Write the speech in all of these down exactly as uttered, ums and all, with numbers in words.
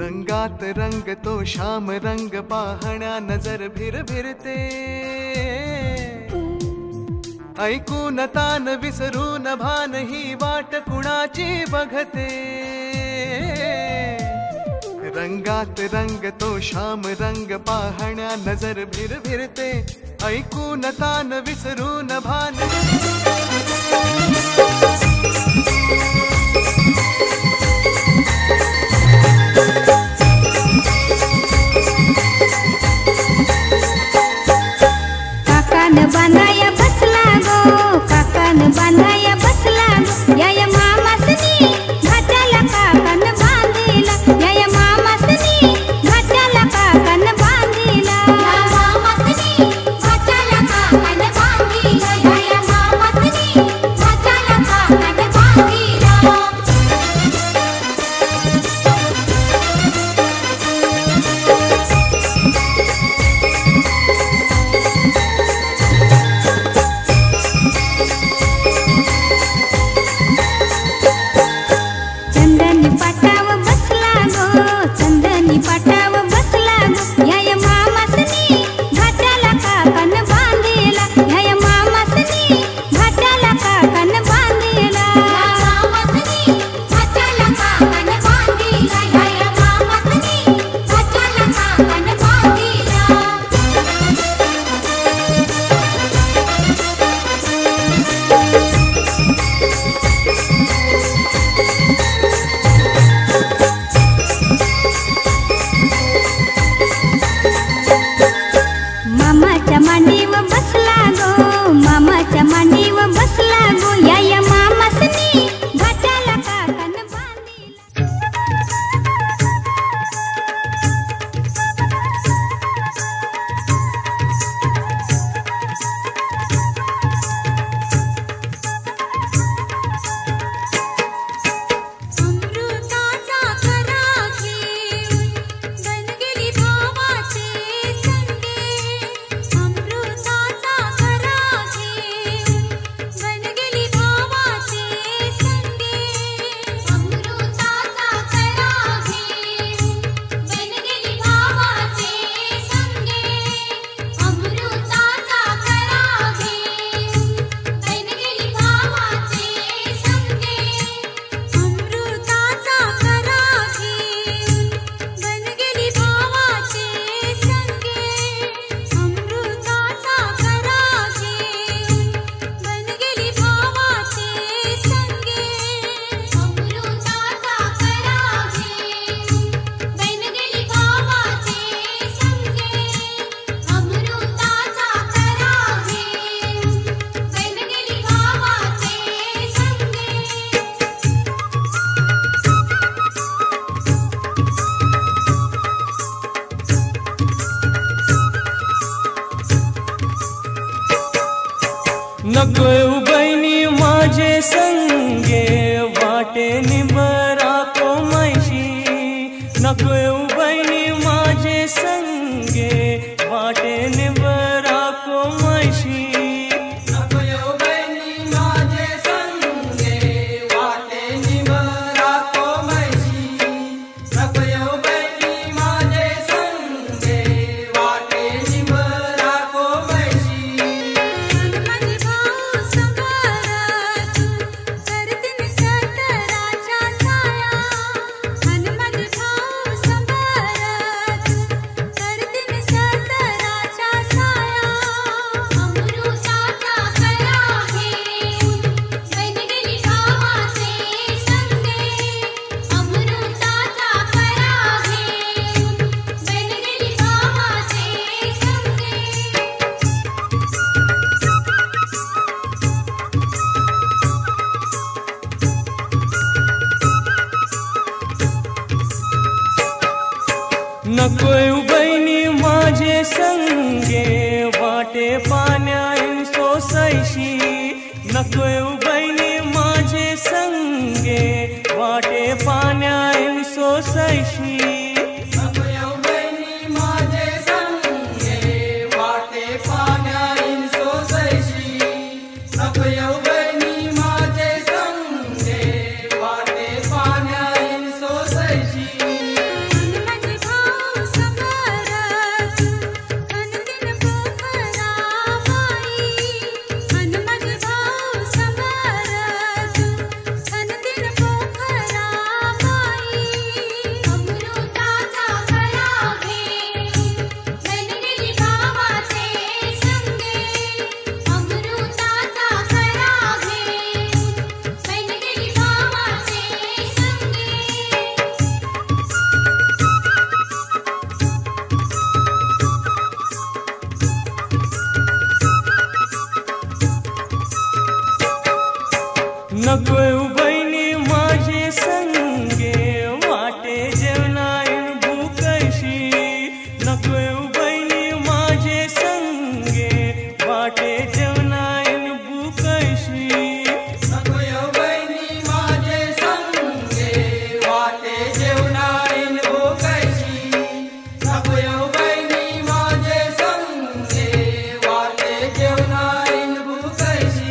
रंगात रंग तो श्याम रंग पाहण्या नजर भिर भिरते ऐकून तान विसरून भान ही वाट कुणाची बघते रंगात रंग तो श्याम रंग पाहण्या नजर भिर भिरते ऐकून तान विसरून भान काकान बांधाया बसला गो काकान बांधाया बसला गो या मामासनी घाटाला काकान बांधिला या मामासनी घाटाला काकान बांधिला या मामासनी घाटाला काकान बांधिला या मामासनी घाटाला काकान बांधिला चंदनी पाटाव बसला गो चंदनी पाटाव बसला गो या मामासनी घाटाला काकान बांधिला या मामासनी घाटाला काकान बांधिला या मामासनी घाटाला काकान बांधिला या मामासनी घाटाला काकान बांधिला मामाच्या मांडीव बसला गो मामाच्या मांडीव बसला गो या मामासनी घाटाला काकान बांधिला अमृताचा करा घेऊन बनगेली भावाचे संगे अमृताचा करा घेऊन बनगेली भावाचे संगे अमृताचा करा घेऊन बनगेली भावाचे संगे अमृताचा करा घेऊन बनगेली भावाचे संगे अमृताचा करा घेऊन बनगेली भावाचे संगे अमृताचा करा घेऊन बनगेली भावाचे संगे अमृताचा करा घेऊन बनगेली भावाचे संगे अमृताचा करा घेऊन बनगेली भावाचे नको बहिणी माझे संगे वाटे निबरा को मैशी नको बहिणी माझे संगे वाटे निबरा को मैशी नको बहिणी माझे संगे वाटे निबरा को मैशी नको बहिणी माझे संगे वाटे निबरा को मैशी हनुमंत भाऊ संभारा तू करतीन सतराच्या साया हनुमंत भाऊ संभारा तू करतीन सतराच्या साया अमृताचा करा घेऊन बनगेली भावाचे संगे अमृताचा करा घेऊन बनगेली भावाचे संगे नको बहिणी माझे संगे वाटे पाण्यान सोसायशी नको बहिणी माझे संगे वाटे पाण्यान सोसायशी नको बहिणी माझे संगे वाटे पाण्यान सोसायशी नको बहिणी माझे संगे वाटे पाण्यान सोसायशी नकोय बहिणी माझे संगे वाटे जेवणाईन भूकशी नकोय बहिणी माझे संगे वाटे जेवणाईन भूकशी नकोय बहिणी माझे संगे वाटे जेवणाईन भूकशी नकोय बहिणी माझे संगे वाटे जेवणाईन भूकशी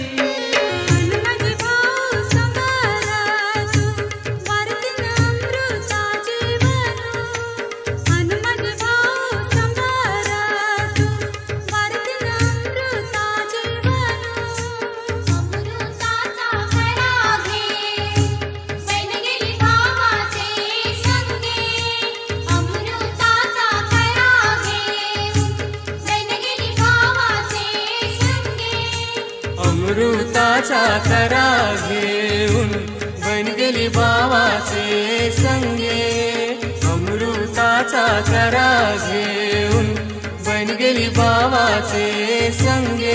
अमृताचा करा घेऊन बन गेली भावाचे संगे अमृताचा करा घेऊन बन गेली भावाचे संगे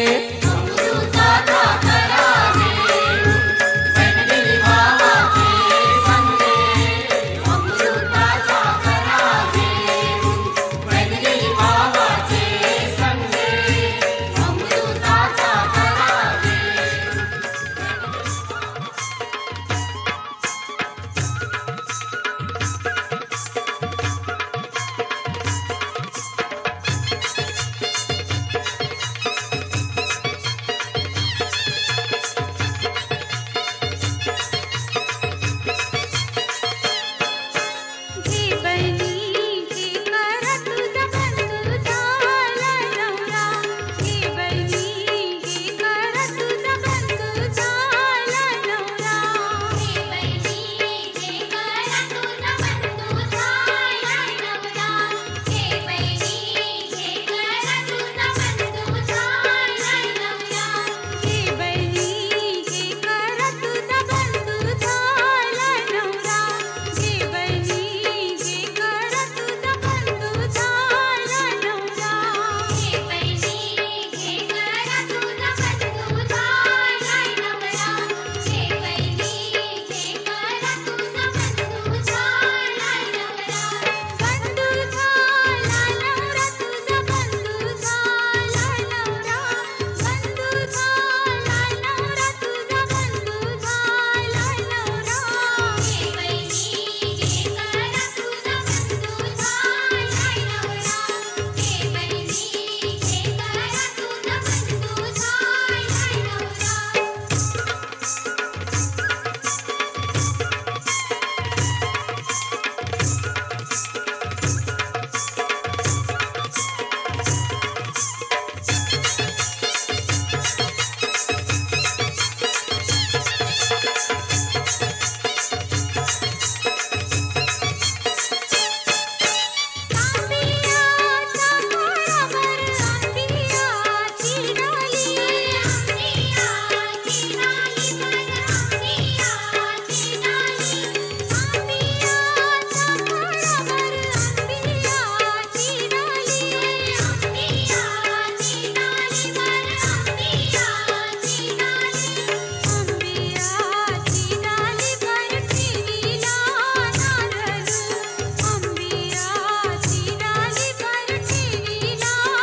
अमृताचा करा घेऊन बन गेली भावाचे संगे अमृताचा करा घेऊन बन गेली भावाचे संगे अमृताचा करा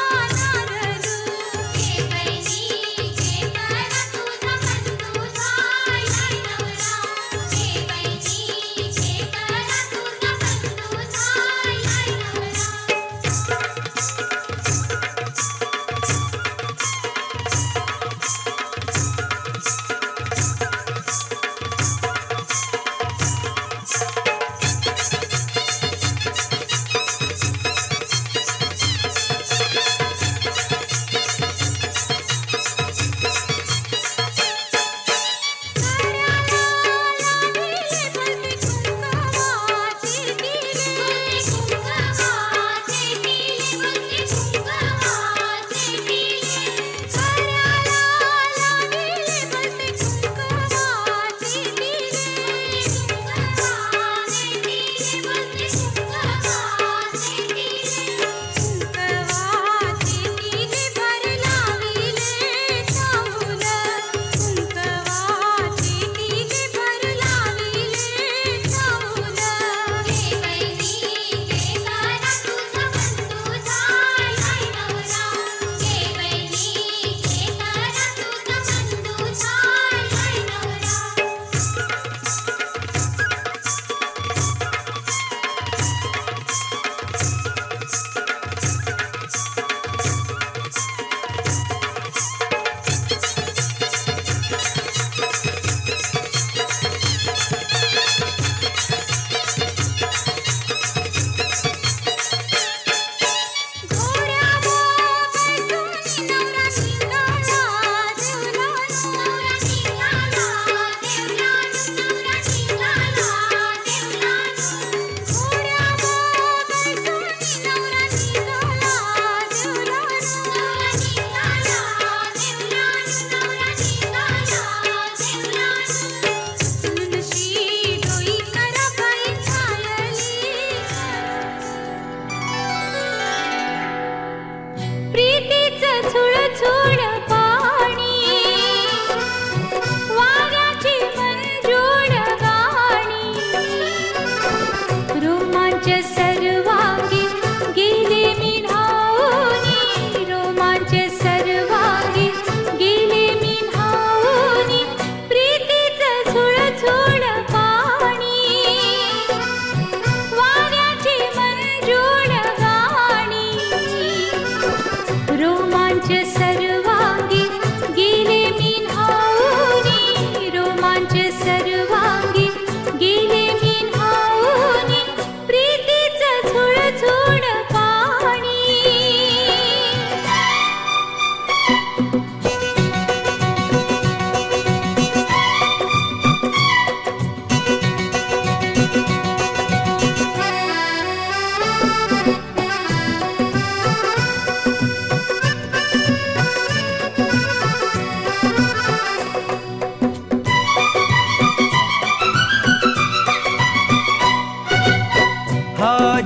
तुझा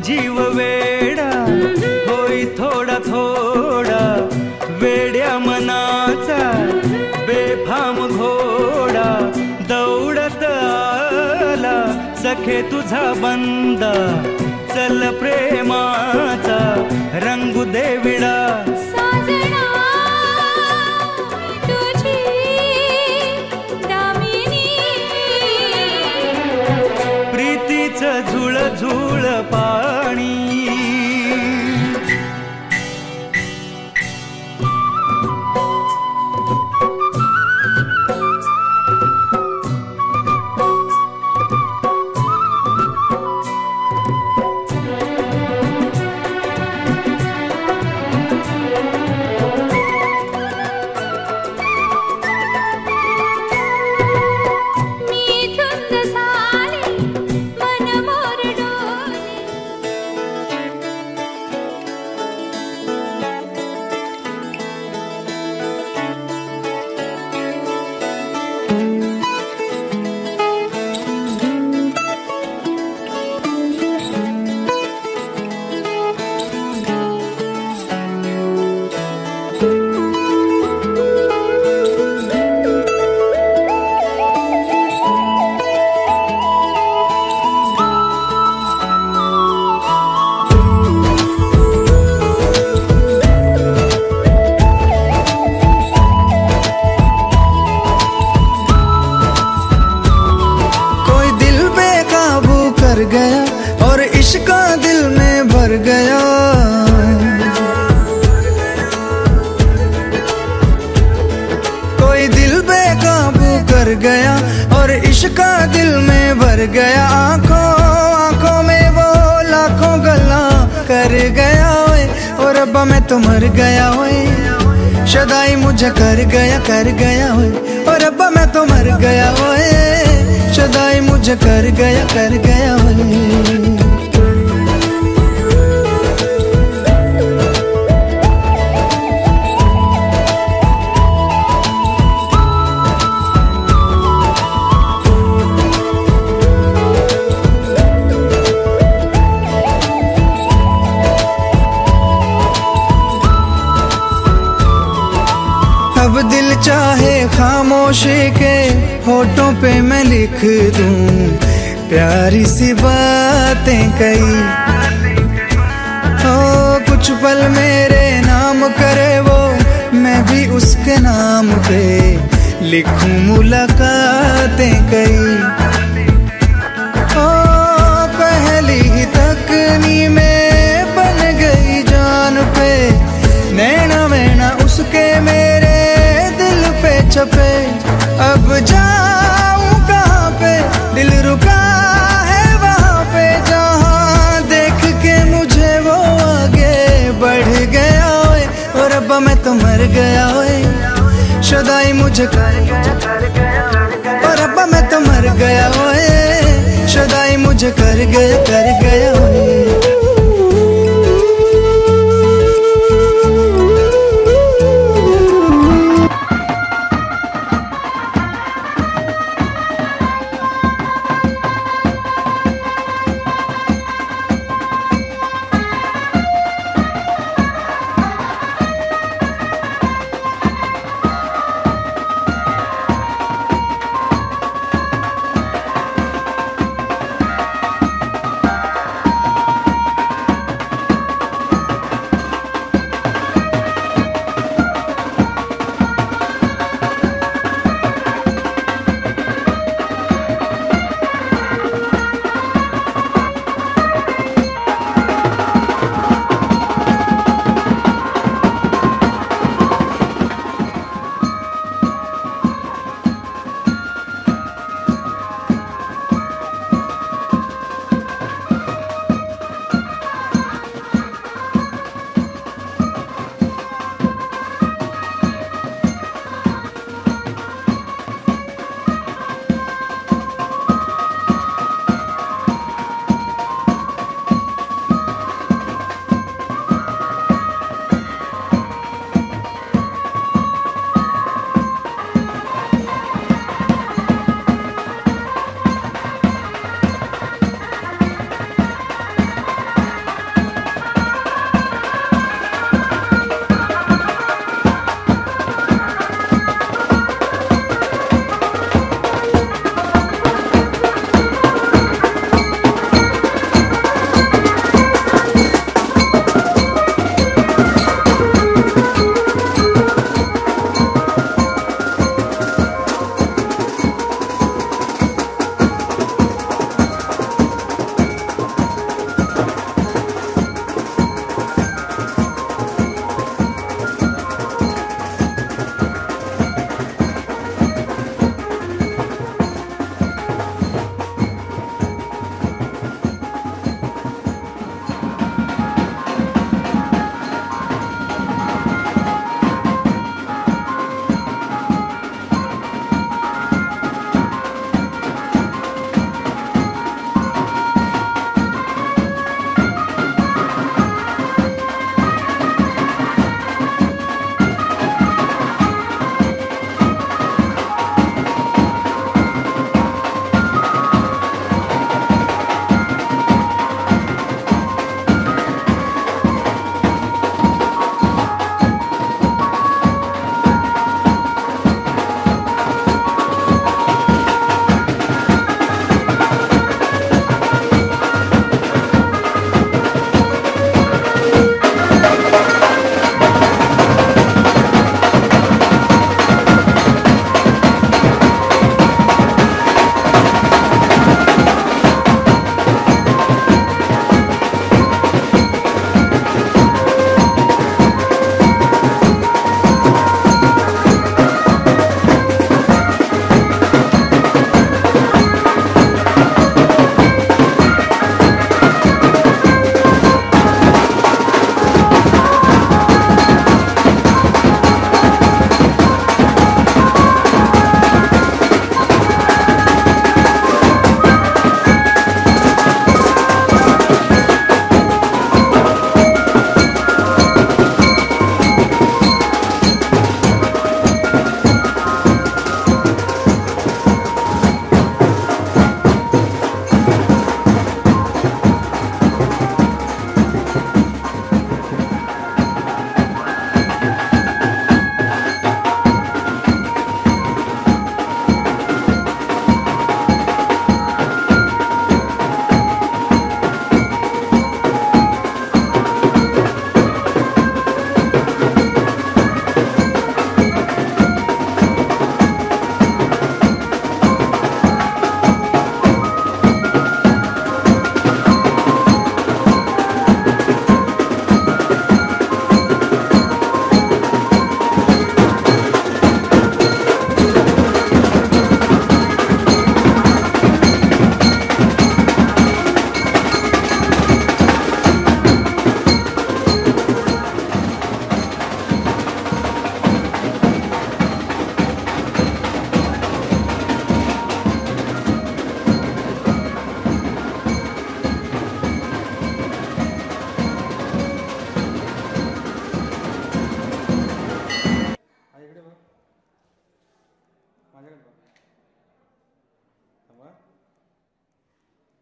जीव वेडा होई थोडा थोडा वेड्या मनाचा बेफाम घोडा दौडत आला सखे तुझा बंदा चल प्रेमाचा रंगू दे विडा साजना तुझी दामिनी प्रीतीचं झुळ झुळ पाणी गया आंखों आंखों में वो लाखों गल्ला कर गया ओए और रब्बा मैं तो मर गया ओए शदाई मुझे कर गया कर गया ओए और रब्बा मैं तो मर गया ओए शदाई मुझे कर गया कर गया ओए अब दिल चाहे खामोशी के होठों पे मैं लिख दूं प्यारी सी बातें कई हो कुछ पल मेरे नाम करे वो मैं भी उसके नाम पे लिखूं मुलाकातें कई हो पहली ही तकनी में बन गई जान पे नैना मैना उसके मेरे पे छपे अब जाऊं कहाँ पे दिल रुका है वहाँ पे जहाँ देख के मुझे वो आगे बढ़ गया ओए और अब मैं तो मर गया ओए शदाई मुझे कर गया कर गया और अब मैं तो मर गया ओए शदाई मुझे कर गया कर गया ओए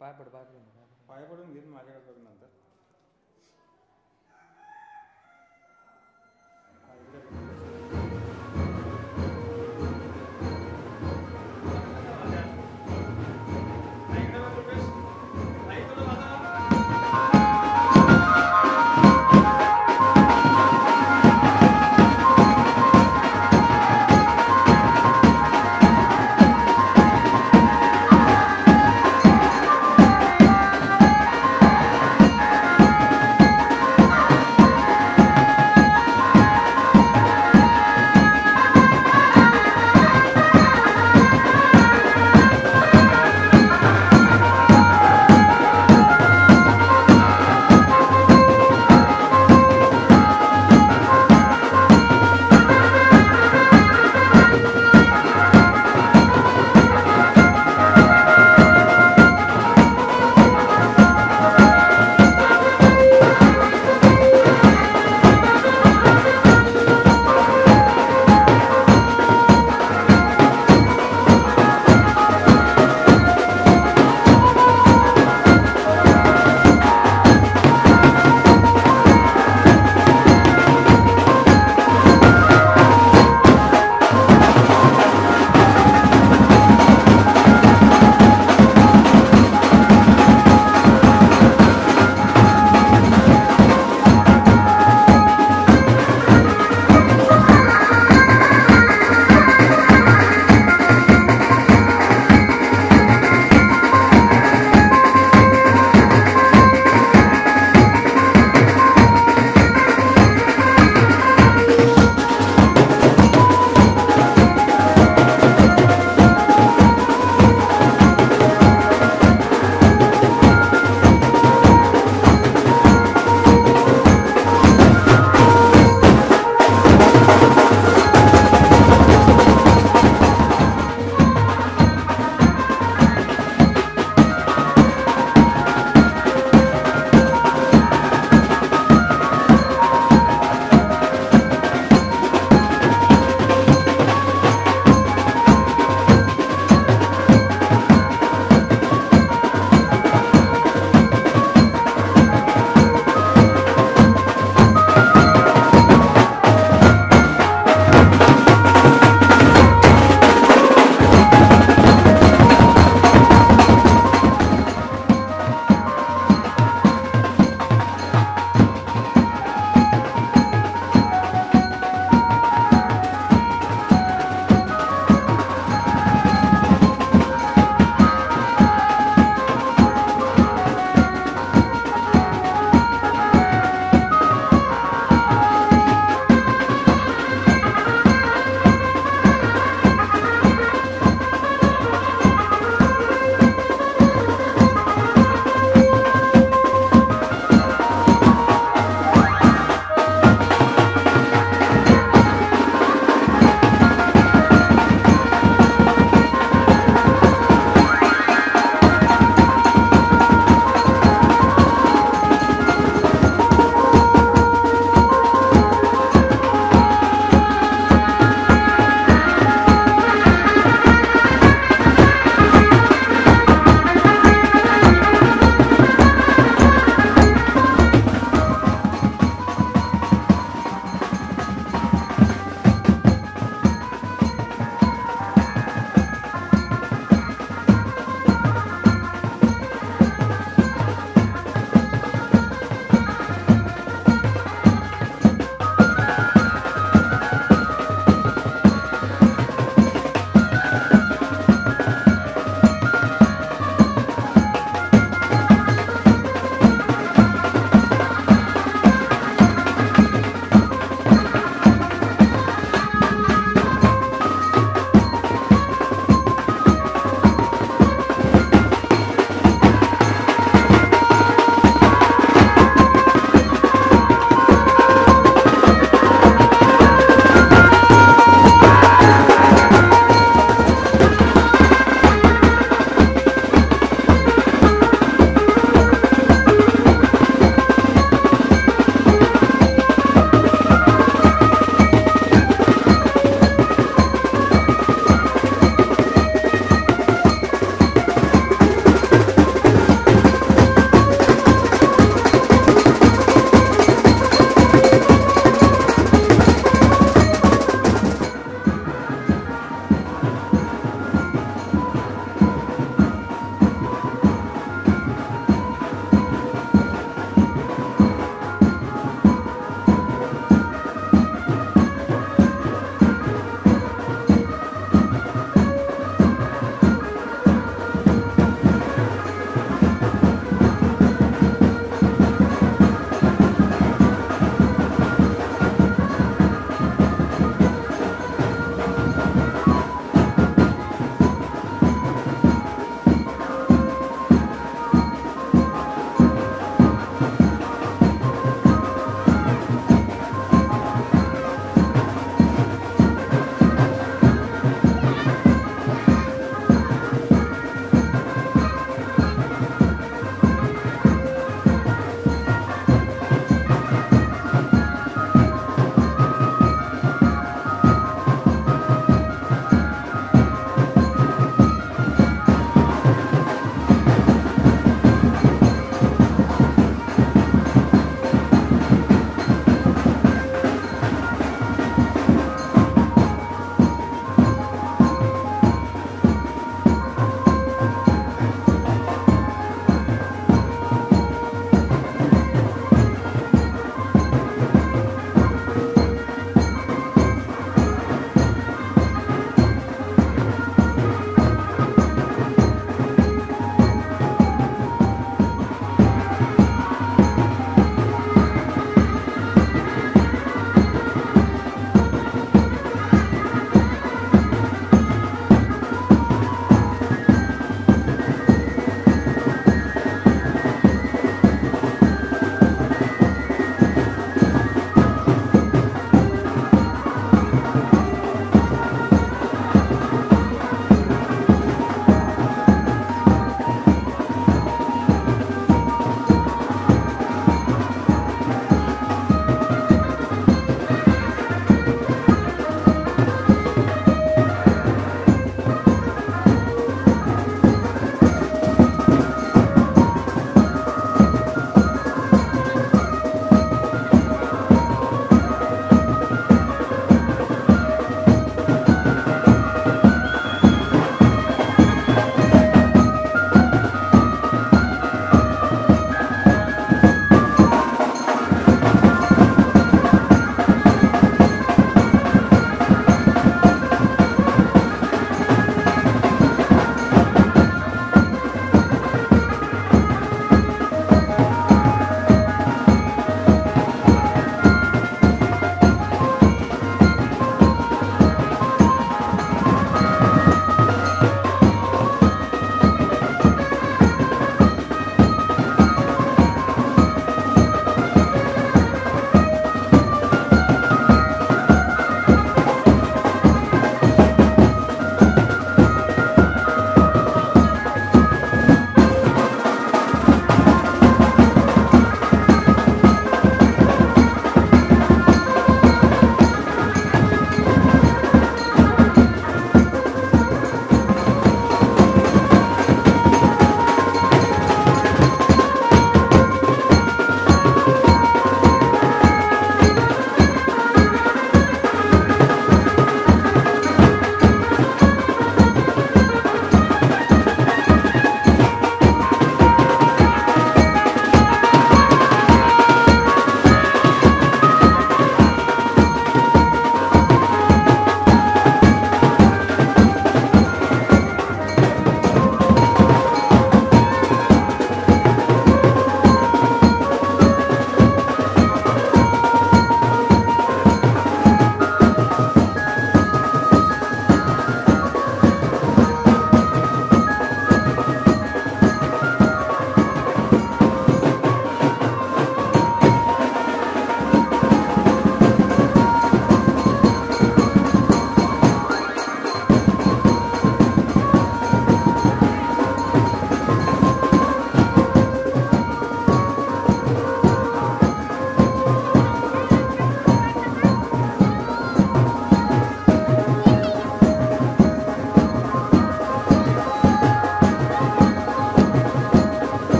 पाय पड पाय पडून पाय पड. पाय पडून घेत माझ्याकडे बघ नंतर. Thank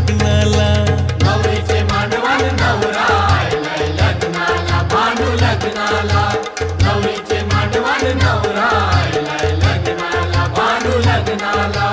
लग्नाला नवरीचे मांडवल नवरा आयलाय लग्नाला भानू लग्नाला नवरीचे मांडवल नवरा आयलाय लग्नाला भानू लग्नाला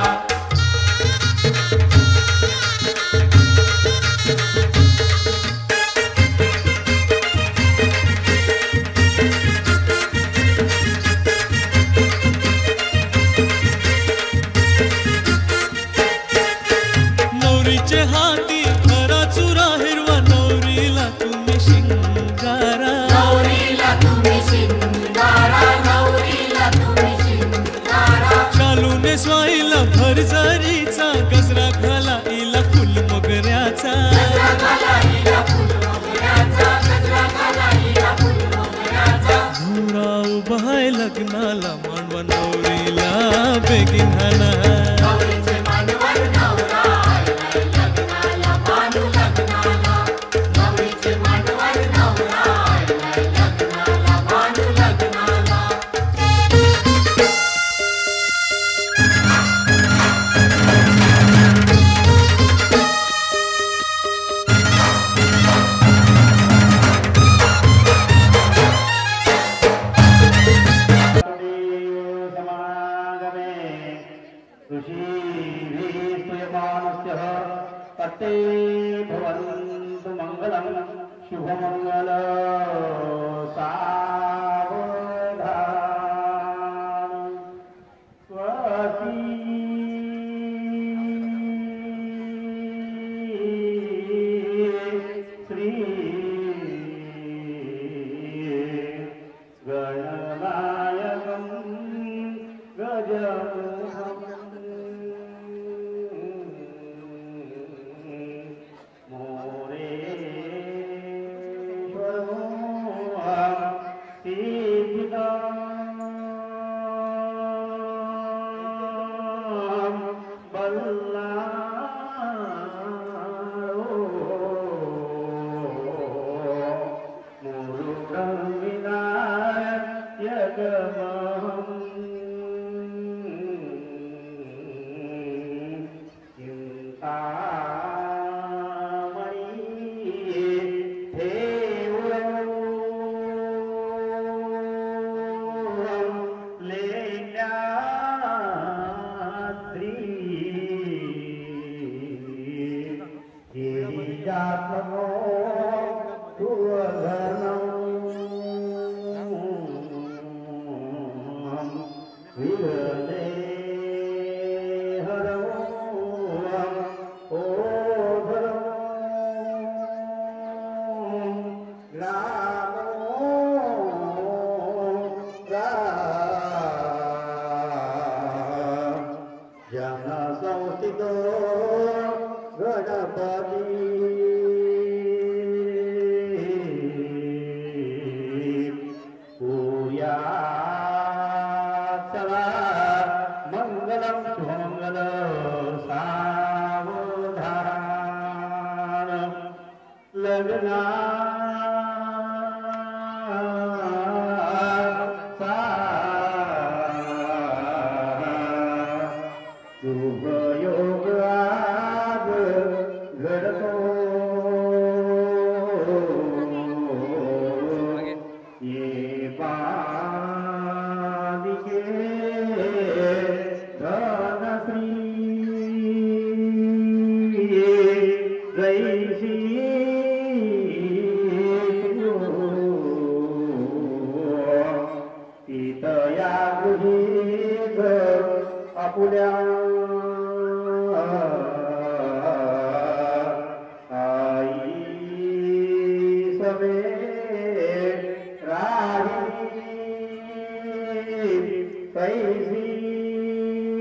नवरीचे हाती खरा चुरा हिरवा नवरीला तुम्ही शिंगारा नवरीला तुम्ही शिंगारा नवरीला तुम्ही शिंगारा शालूने स्वाईला भरजरीचा गजरा घाला इला फुल मोगऱ्याचा गजरा घाला हिला फुल मोगऱ्याचा गजरा घाला हिला फुल मोगऱ्याचा घोडा उभा आहे लग्नाला मांडवा नवरीला बेगीन हाना नवरीचे मांडवल नवरा आयलाय लग्नाला भानू लग्नाला नवरीचे मांडवल नवरा आयलाय लग्नाला भानू लग्नाला तत्ते भवन्तु मङ्गलं शुभमङ्गल सावधान स्वस्ति श्री गणनायकं गजमुखम्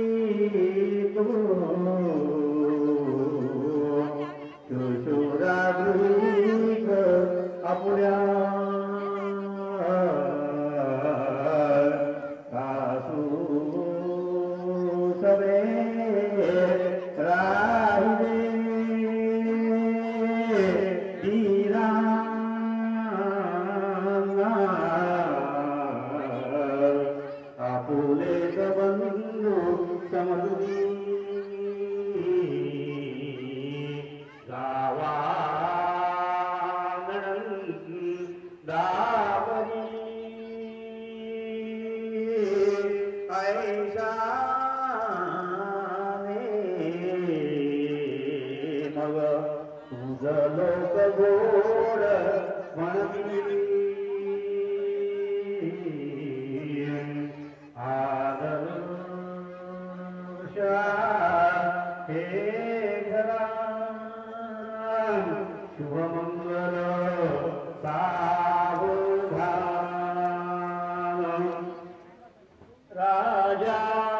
Shura मग तुझ लोक गोड म्हणती आदर्श हे घरा शुभमंगल सावधान राजा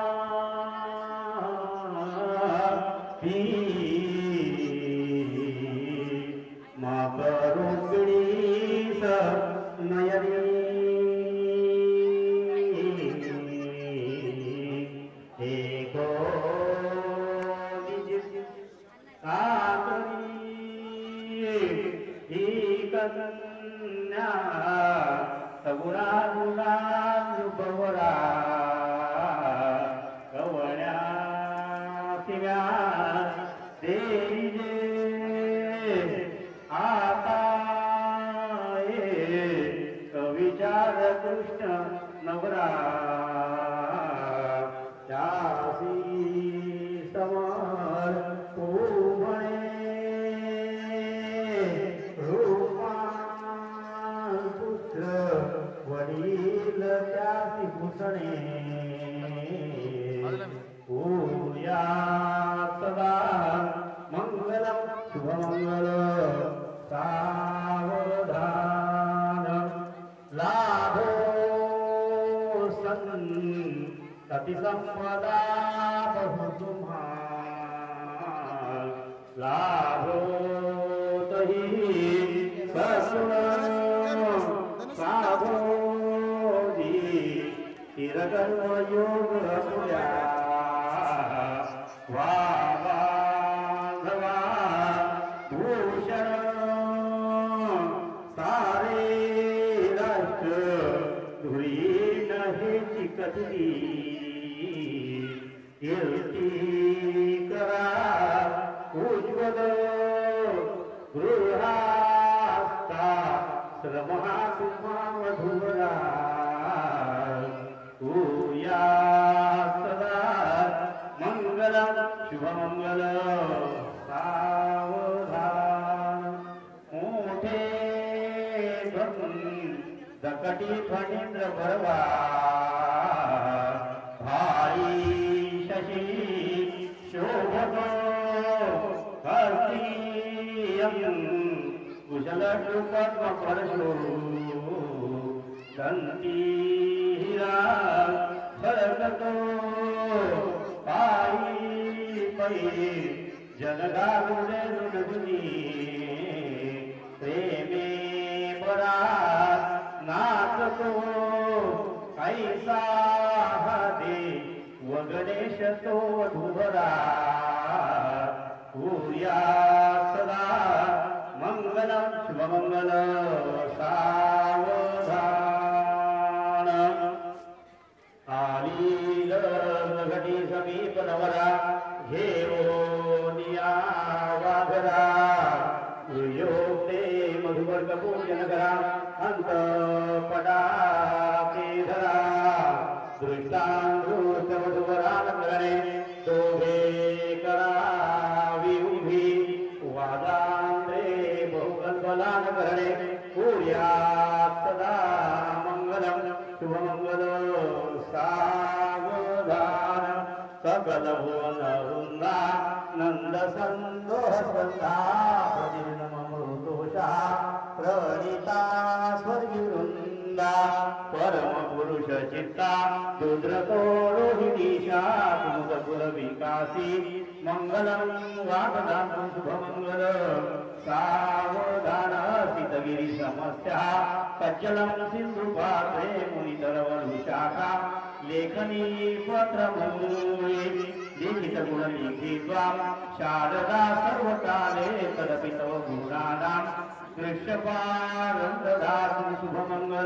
मापरुक्मिणीस नयनी एको ही कन्या सगुणा गुणा बवरा कवण्या शिव्या देजे आता कविचार कृष्ण नवरा त्यासी समर रूपान पुत्र वडील त्यासी पुसणे पूर्या सदा मंगलम शुभमंगल सावधान लाभो सन सती संपदा बहुसुमान लाभो तही ससुन साभोजी चिरकर्म योग पुऱ्या वा बांधवा भूषण सारे राष्ट्र धुळी नहे चिकटली कीर्ती करा उज्ज्वल गृहास्ता श्रमहा तुम्हा मधुरा पूया सदा मंगलम शुभमंगल सावधान मोठे दकटी फणींद्र बरवा भाई शशी शोभक हस्तीयं कुशल पद्म परशो दंती हिरा झलकतो पायी पै जनगारुडे नुडगुनी प्रेमे बरा नाचतो कैसा दे व गणेश तो वधुवरा पूर्या सदा मंगलम शुभमंगल सावधान आलील घटी समीप नवरा घेरोनिया वाघरा योगते मधुवर्ग पूजन करा अंत पडा केधरा दृष्टांगृत मधुवरानंदने दोघे करावी उभी वादांद्रे बहुकल्पलान करणे पूर्या सदा मंगलम शुभमंगल सावधान सकल भुवन वृंदा नंद संदोह स्कंदा प्रतिदिनमृतोषा प्रणीता स्वर्गी वृंदा परम पुरुष चित्ता रुद्रतो रोहिणीशा कुमुद कुल विकासी मंगलम वागदान शुभमंगल सावधान सीतगिरी समस्या कच्चलम सिंधु पात्रे मुनिधरवनु शाखा लेखनी पत्रमूले लिखित गुण लिखित्वा शारदा सर्वकाले तदपि तव गुणानां दृश्यपारंददातु शुभमंगल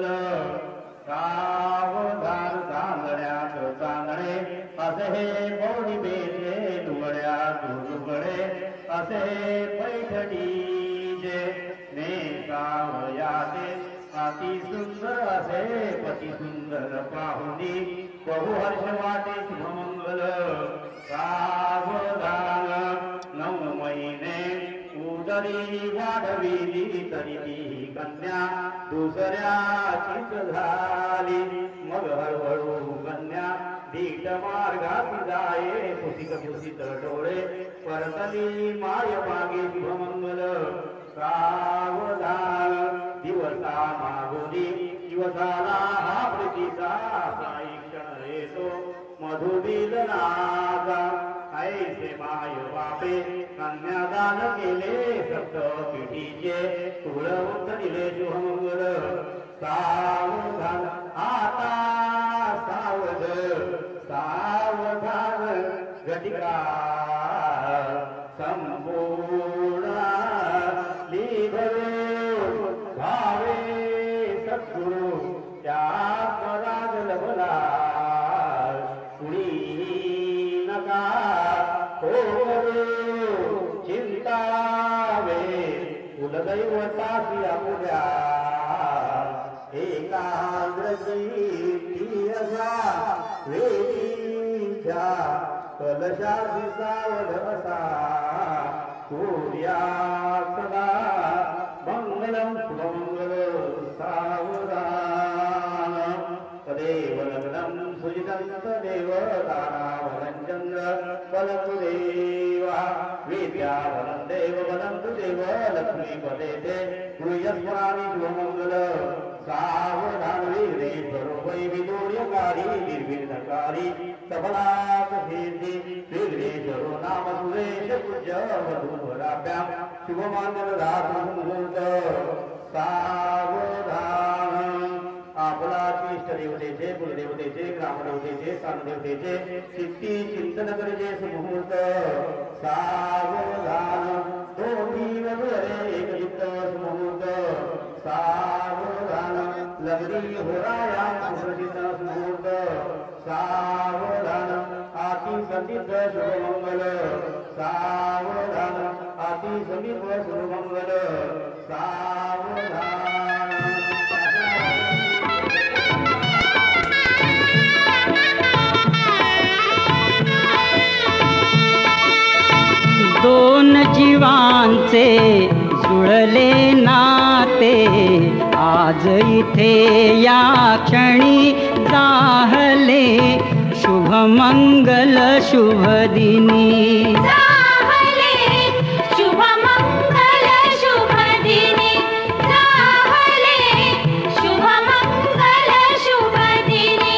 सावधान तांदण्यात तांदणे असे हे पौडी बेले लुगड्यात लुगडे असे पैठणीचे नेसावयाते अति सुंदर असे पती सुंदर पाहुणी बहु हर्ष वाटे शुभमंगल सावधान नऊ महिने कन्ये उदरी वाढविली तरी ती कन्या दुसऱ्याचीच झाली. मग हळूहळू कन्या दीट मार्गाची जाये. कुसित कुसित डोळे परतली माय मागे शुभमंगल. सावधान दिवसा मागोनी दिवसाला हा प्रीतीचा साई क्षण येतो. मधुबिलनाचा ऐसे माय बापे कन्यादान केले. सप्त पिढीचे कुलवंत दिले शुभमंगल. सावधान आता सावध सावधान घटिका संपूर्ण लिभरो भावे सद्गुरु त्या पराग लभला. कुणी नका हो चिंता वे कुलदैवताची आपुल्या. एकाग्रची असा वेदीच्या कलशाची सावधसा. सूर्या सदा मंगलम सुमंगल सावधान. तदेव लग्नं सुजितं तदेव ताराबलं चंद्र बलं देवा. विद्या बलं देव बलं देव लक्ष्मीपदे ते गृह्यस्मरामि शुभमंगल. सावधान विघ्नेश्वरो वै विदुर्यकारी निर्विघ्नकारी सबलात् सिद्धि. विघ्नेश्वरो नाम सुरेश पूज्य वधूवराभ्यां शुभमंगल रात्र मुहूर्त. सावधान आपला इष्ट देवतेचे कुलदेवतेचे ग्रामदेवतेचे स्थानदेवतेचे सिद्धी चिंतन गरजेचे मुहूर्त. सावधान दोन्ही वगैरे एकचित्त मुहूर्त. सावधान लग्नी होराया सुप्रसिद्ध मुहूर्त. सावधान अति समीप शुभमंगल. सावधान अति समीप शुभमंगल. सावधान दोन जीवांचे जुळले नाते आज इथे या क्षणी जाहले. शुभमंगल शुभदिनी जाहले. शुभमंगल शुभदिनी जाहले. शुभमंगल शुभदिनी.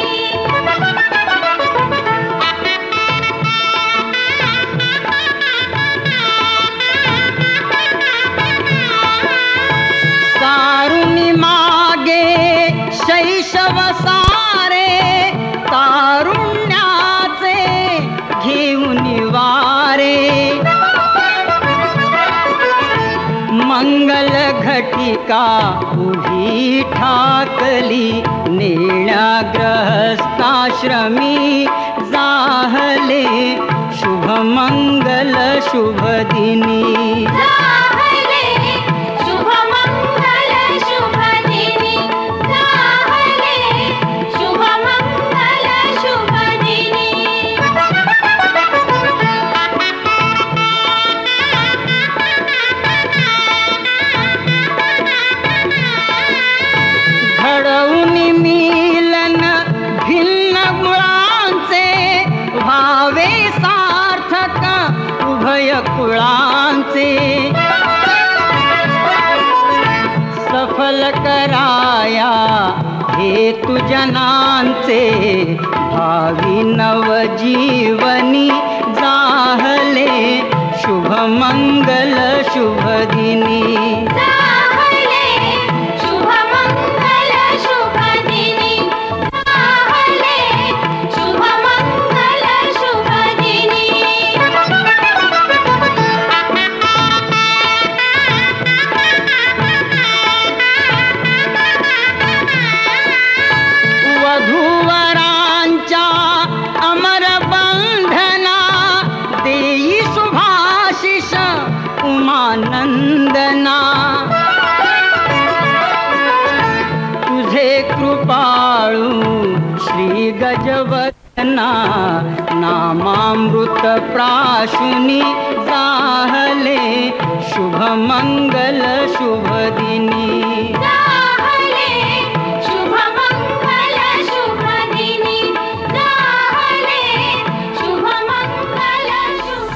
तारुणी मागे शैशव सारे तारुण्याचे घेऊन वारे. मंगल घटिका उभी ठाकली निळ्या ग्रहस्थाश्रमी जाहले. शुभमंगल शुभदिनी जाहले. शुभमंगल शुभदिनी जाहले. शुभमंगल शुभदिनी. घडवून मिलन भिन्न गुणांचे भावे सार्थक उभय कुळांचे. सफल कराया हेतु जनांचे भावी नवजीवनी जाहले. शुभमंगल शुभदिनी जाहले. शुभमंगल शुभदिनी जाहले. शुभमंगल शुभदिनी. वधूवरांच्या अमर बंधना देई शुभाशिष उमानंदना. तुझे कृपाळू श्री गजवदना नामामृत प्राशुनी गाहले शुभ मंगल शुभ दिनी गाहले शुभ मंगल शुभ दिनी गाहले शुभ मंगल शुभ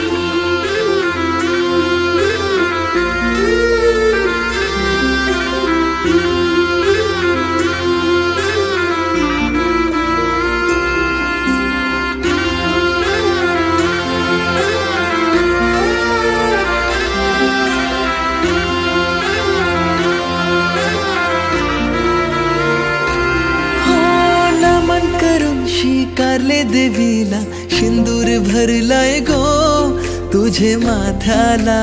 स्वीकारले देवीला सिंदूर भरलाय गो तुझे माथ्याला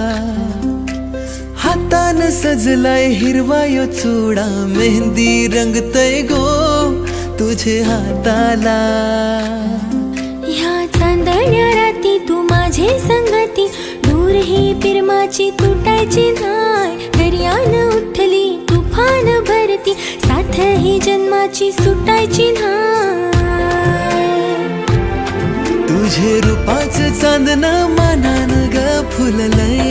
हातान सजलाय हिरवायो चुडा मेहंदी रंगतय गो तुझे हाताला ह्या चांदण्या राती तू माझे संगती दूर ही पिरमाची तुटायची नाय दर्यान उठली तुफान भरती साथ ही जन्माची सुटायची नाय तुझे रूपाचं चांदन मानान ग फुललय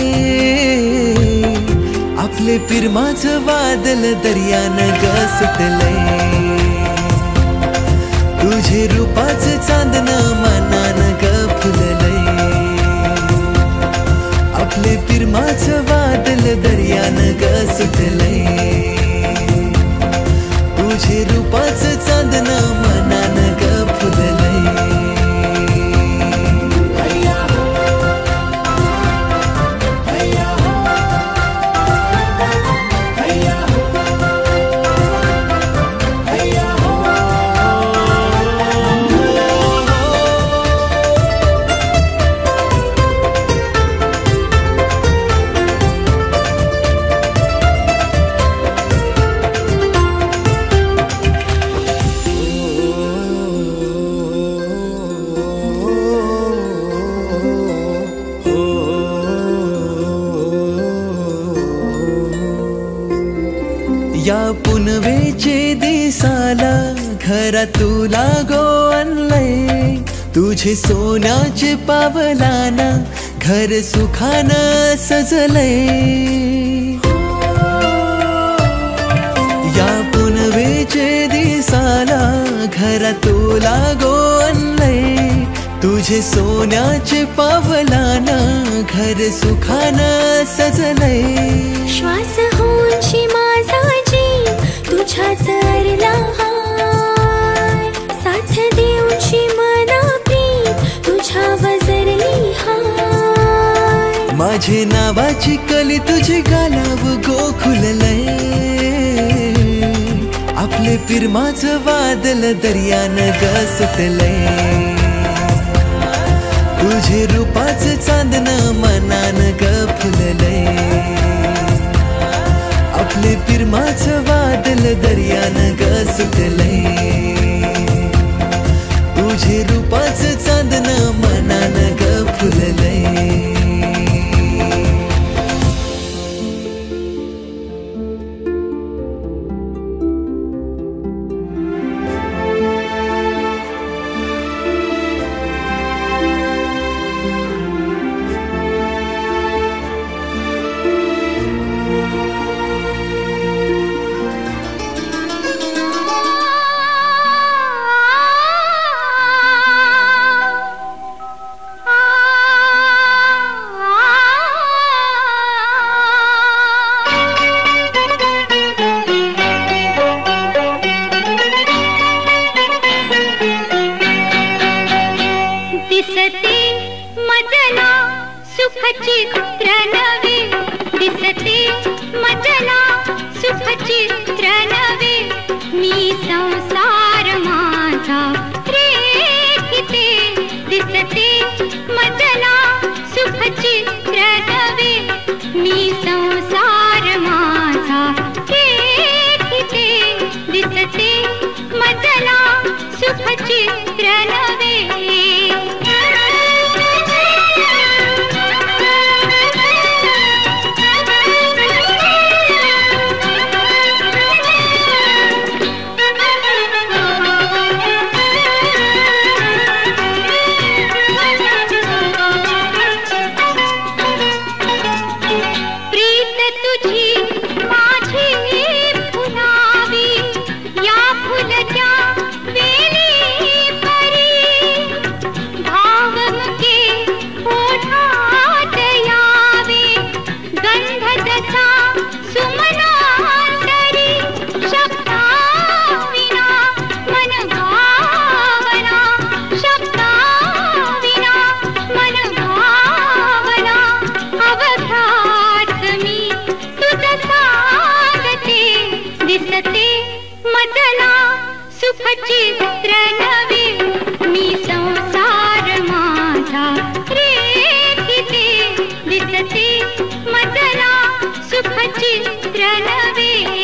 आपले पिरमाचं वादल दर्यान ग सुटलय तुझे रूपाचं चांदन मानान ग फुललय आपले पिरमाचं वादल दर्यान ग सुटलय तुझे रूपाचं चांदन मानान ग फुललय या पुनवेचे दिसाला घरा तुला गो आणलंय तुझे सोन्याचे पावलाना घर सुखानं सजलय या पुनवेचे दिसाला घरा तुला गो आणलंय तुझे सोन्याचे पावलाना घर सुखानं सजलय श्वास होऊनशी माझा जीव तुझ्यात अरला हाय साथ देऊनशी मना प्रीत तुझ्या वजरली हाय माझे नावाची कली तुझे गालाव गोखुललय आपले पिरमाचं वादल दर्यान ग सुटलय तुझे रूपाचं चांदन मनान ग फुललय आपले पिरमाचं वादल दर्यान ग सुटलय तुझे रूपाचं चांदन मनान ग फुललय दिसते मजला सुख चित्र नवे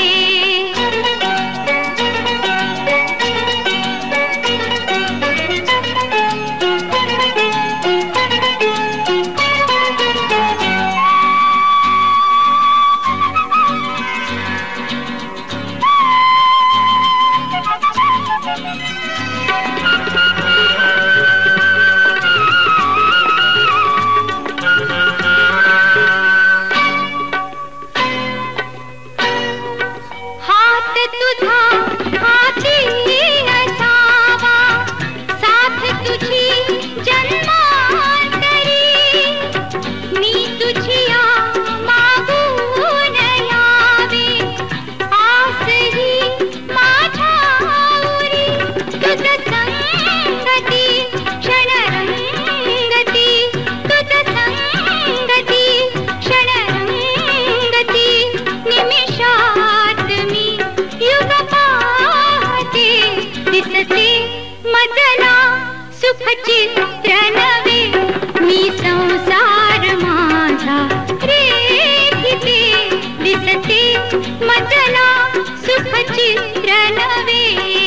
चित्र नवे मी संसार माझा रेखिते दिसते मजला सुख चित्र नवे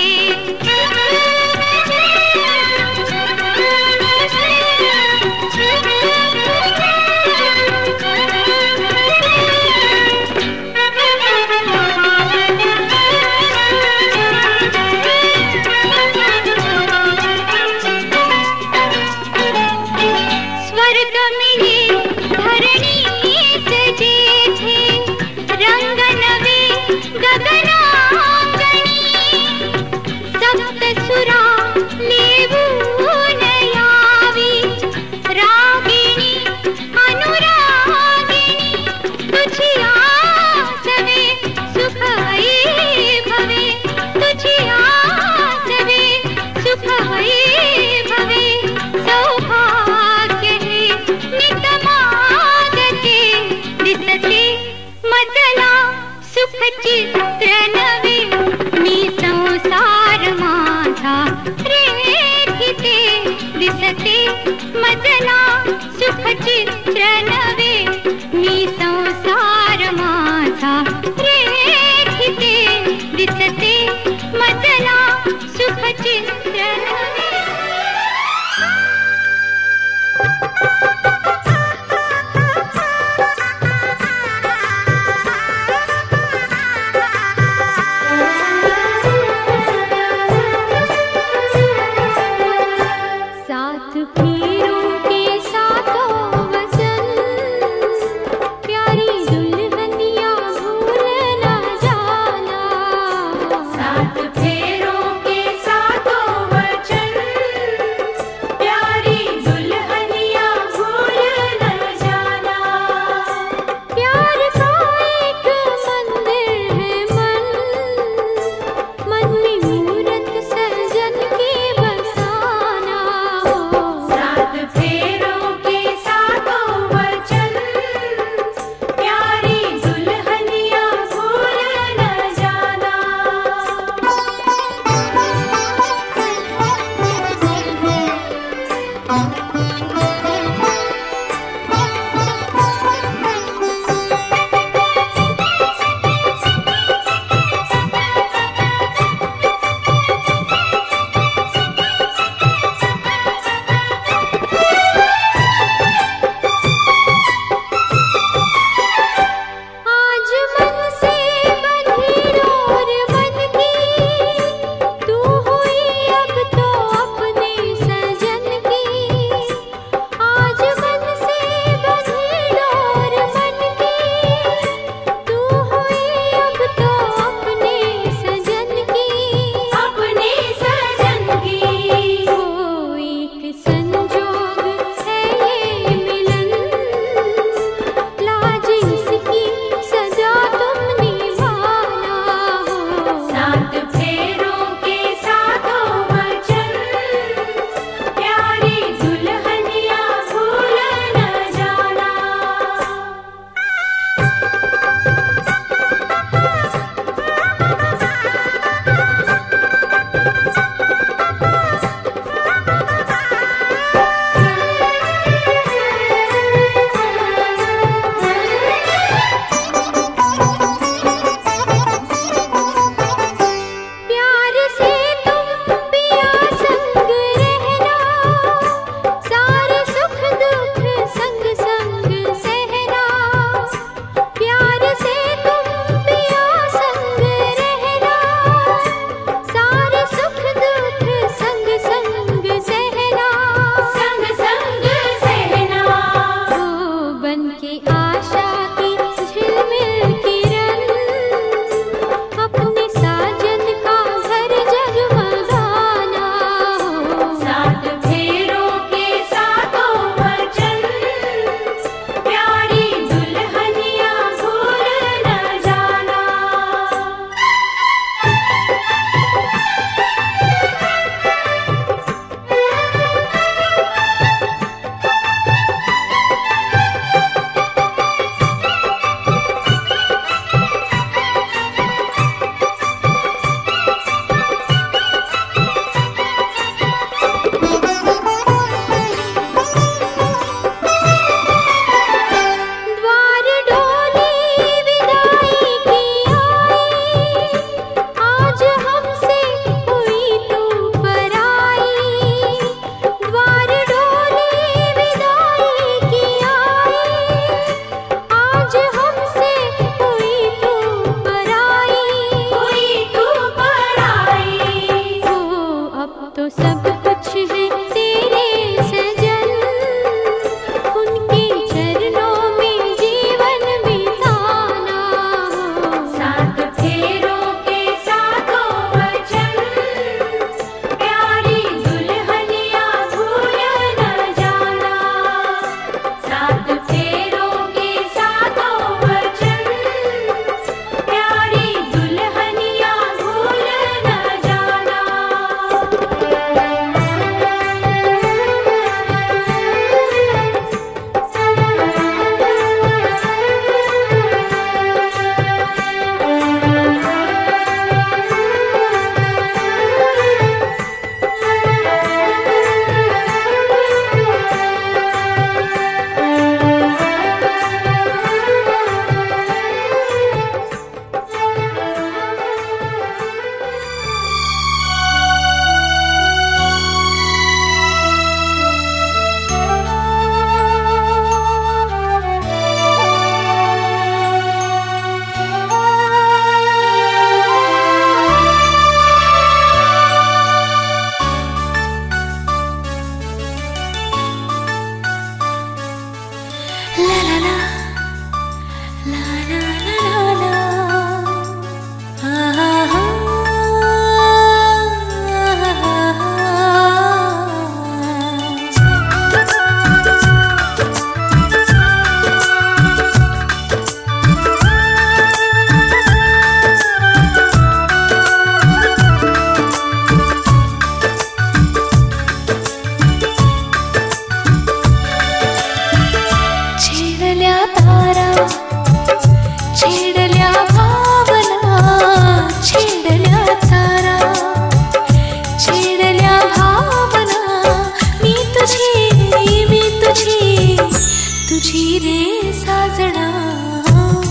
चित्र नवे मी संसार माझा रेखिते दिसते मजला सुख चित्र नवे मी संसार माझा रेखिते दिसते मजला सुख चित्र नवे पीरों के साथों वचन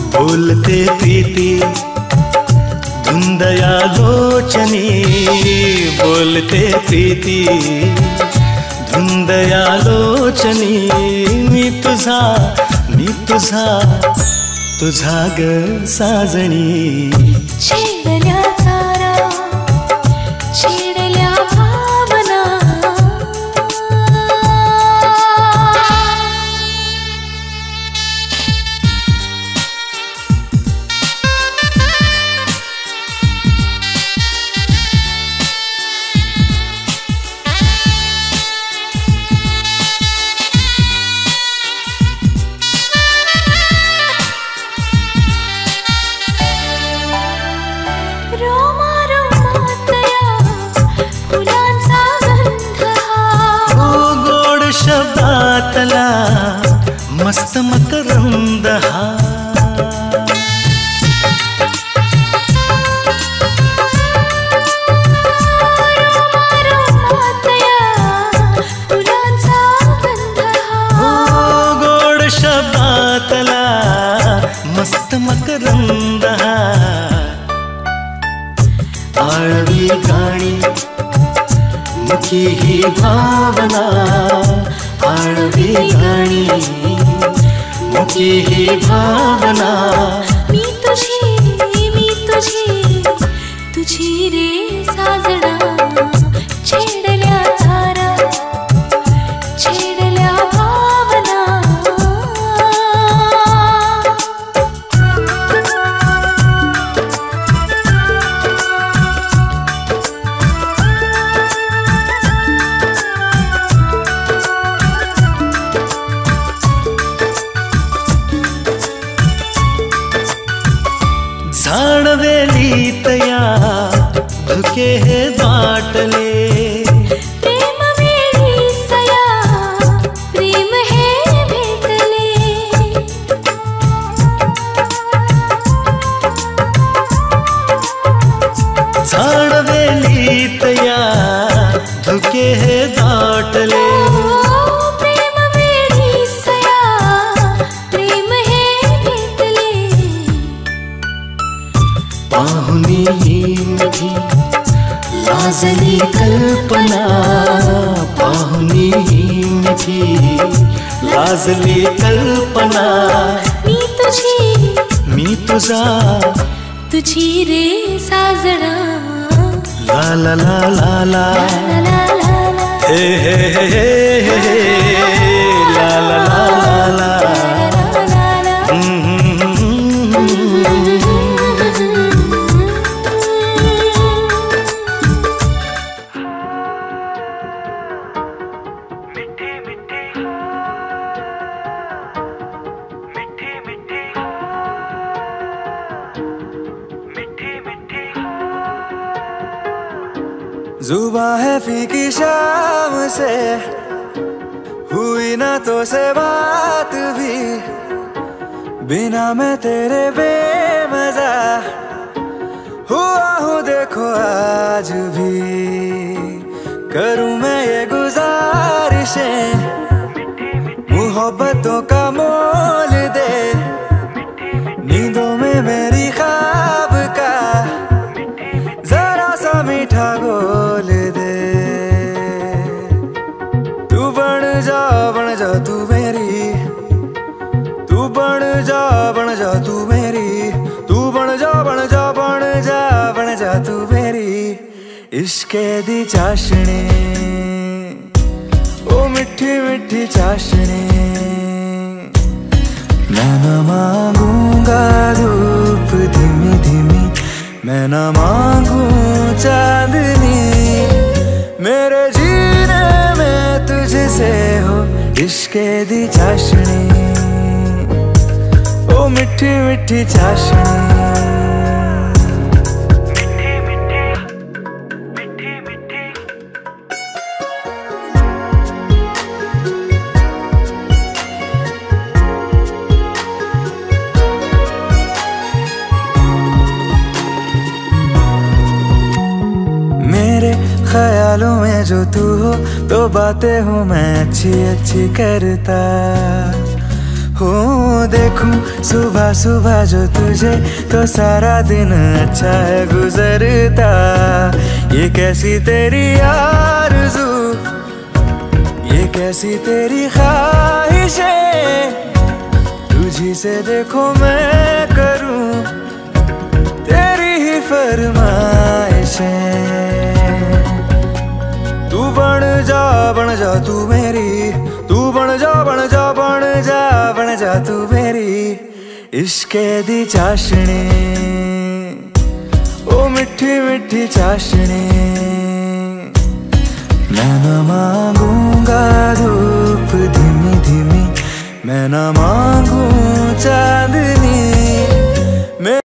बोलते प्रीति धुंदयालोचनी, बोलते प्रीति धुंदयालोचनी, मी तुझा मी तुझा तुझा ग साजणी. छेडल्या तारा छेडल्या भावना, रोमा रोमातया फुलांचा गंध हा, ओ गोड शब्दातला मस्त मकरंद हा. रोमा रोमातया फुलांचा गंध हा, ओ गोड शब्दातला मस्त मकरंद हा. आळवी गाणी मुखी ही भावना, आळवी गाणी मुखी ही भावना. मी तुझी मी तुझी तुझी रे साजना. छेडल्या तारा छेडल्या भावना, झाडवेलीतया धुके हे दाटले, प्रेम वेळी सया प्रेम हे भेटले. झाडवेलीतया धुके हे दाटले. ओ प्रेम वेळी सया प्रेम हे भेटले. पाहुनी ही मिठी लाजली कल्पना, पाहुनी ही मिठी लाजली कल्पना. मी तुझी मी तुझा तुझी रे साजना. ला ला ला ला ला ला ला ला ला, हे हे हे हे हे हे, ला ला ला ला ला. ला ला ला. जुबां है फीकी शाम से, हुई ना तो से बात भी, बिना मैं तेरे बेमजा हुआ हूँ देखो आज भी. करूँ मैं ये गुजारिशें, मोहब्बतों का मोल दे, नींदों में मेरी ख्वाब का जरा सा मीठा गोल दे. तू बन जा बन जा तू मेरी, तू बन जा बन जा तू मेरी, तू बन जा बन जा बन जा बन जा तू मेरी. इश्के दी चाशनी ओ मिठी मिठी चाशनी, मैं न मांगूंगा धूप धीमी धीमी, मैं न मांगू चांदनी. मेरे जीने में तुझसे हो इश्के दी चाशनी, ओ मिठी मिठी चाशनी. ख्यालों में जो तू हो तो बातें हूँ मैं अच्छी अच्छी करता. हो देखूं सुबह सुबह जो तुझे तो सारा दिन अच्छा है गुजरता। ये कैसी तेरी आरज़ू, ये कैसी तेरी ख्वाहिशें, तुझी से देखो मैं करूं तेरी ही फरमाइशें। तू बन जा बन जा तू मेरी, तू बन जा बन जा बन जा बन जा तू मेरी इश्के दी चाशनी, ओ मिठी मिठी चाशनी। मैं न मांगूंगा धूप धीमी धीमी, मैं न मांगू चांद